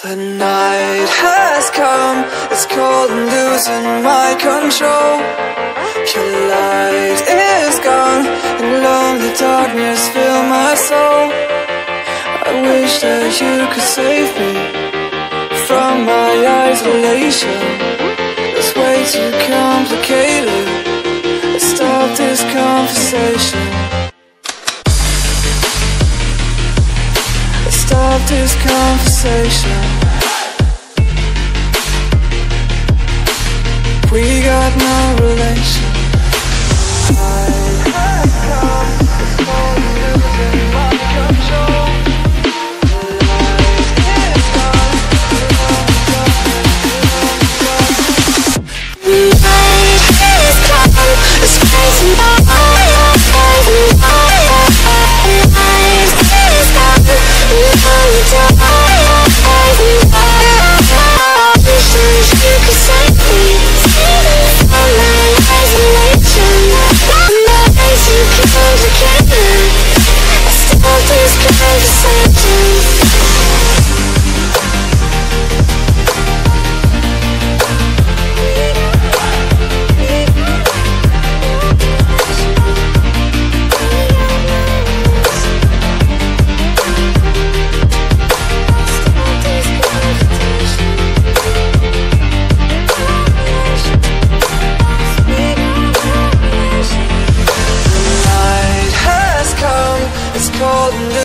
The night has come, it's cold and losing my control. Your light is gone, and lonely darkness fill my soul. I wish that you could save me from my isolation. It's way too complicated. Let's stop this conversation. Let's stop this conversation. We got no relation.